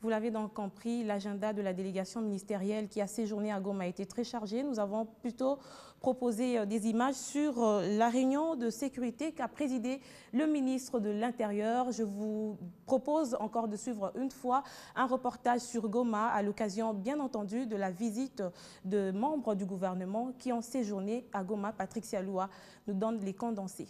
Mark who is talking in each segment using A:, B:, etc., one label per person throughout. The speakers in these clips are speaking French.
A: Vous l'avez donc compris, l'agenda de la délégation ministérielle qui a séjourné à Goma a été très chargé. Nous avons plutôt proposé des images sur la réunion de sécurité qu'a présidé le ministre de l'Intérieur. Je vous propose encore de suivre une fois un reportage sur Goma à l'occasion, bien entendu, de la visite de membres du gouvernement qui ont séjourné à Goma. Patrick Sialoua nous donne les condensés.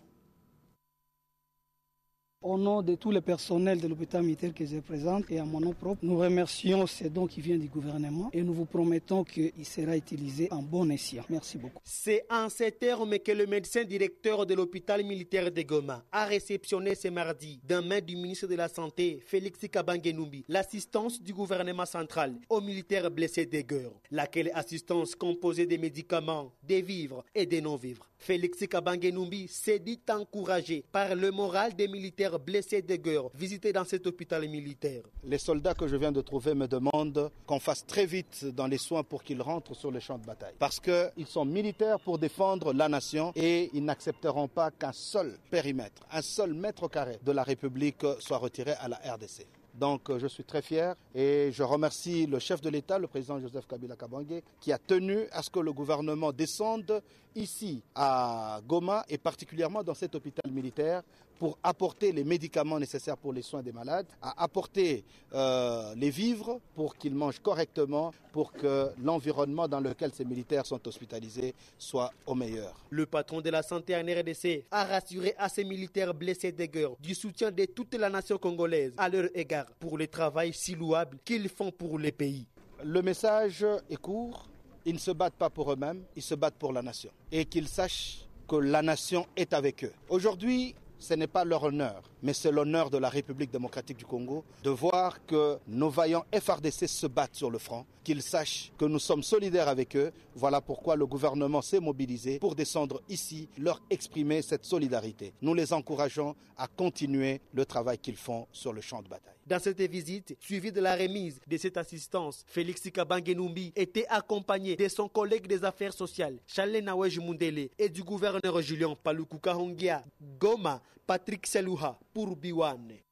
B: Au nom de tous les personnels de l'hôpital militaire que je présente et à mon nom propre, nous remercions ces dons qui viennent du gouvernement et nous vous promettons qu'il sera utilisé en bon escient. Merci beaucoup.
C: C'est en ces termes que le médecin directeur de l'hôpital militaire de Goma a réceptionné ce mardi, d'un main du ministre de la Santé, Félix Kabange-Numbi, l'assistance du gouvernement central aux militaires blessés de guerre, laquelle assistance composée des médicaments, des vivres et des non-vivres. Félix Kabange-Numbi s'est dit encouragé par le moral des militaires blessés de guerre visités dans cet hôpital militaire.
D: Les soldats que je viens de trouver me demandent qu'on fasse très vite dans les soins pour qu'ils rentrent sur le champ de bataille. Parce qu'ils sont militaires pour défendre la nation et ils n'accepteront pas qu'un seul périmètre, un seul mètre carré de la République soit retiré à la RDC. Donc je suis très fier et je remercie le chef de l'État, le président Joseph Kabila Kabange, qui a tenu à ce que le gouvernement descende ici à Goma et particulièrement dans cet hôpital militaire pour apporter les médicaments nécessaires pour les soins des malades, à apporter les vivres pour qu'ils mangent correctement, pour que l'environnement dans lequel ces militaires sont hospitalisés soit au meilleur.
C: Le patron de la santé en RDC a rassuré à ces militaires blessés de guerre du soutien de toute la nation congolaise à leur égard pour le travail si louable qu'ils font pour les pays.
D: Le message est court, ils ne se battent pas pour eux-mêmes, ils se battent pour la nation. Et qu'ils sachent que la nation est avec eux. Aujourd'hui, ce n'est pas leur honneur, mais c'est l'honneur de la République démocratique du Congo de voir que nos vaillants FARDC se battent sur le front, qu'ils sachent que nous sommes solidaires avec eux. Voilà pourquoi le gouvernement s'est mobilisé pour descendre ici, leur exprimer cette solidarité. Nous les encourageons à continuer le travail qu'ils font sur le champ de bataille.
C: Dans cette visite, suivie de la remise de cette assistance, Félix Kabange-Numbi était accompagné de son collègue des affaires sociales, Charles Nawej Mundele, et du gouverneur Julien Paluku Kahongia. Goma, Patrick Sialoua pour Biwane.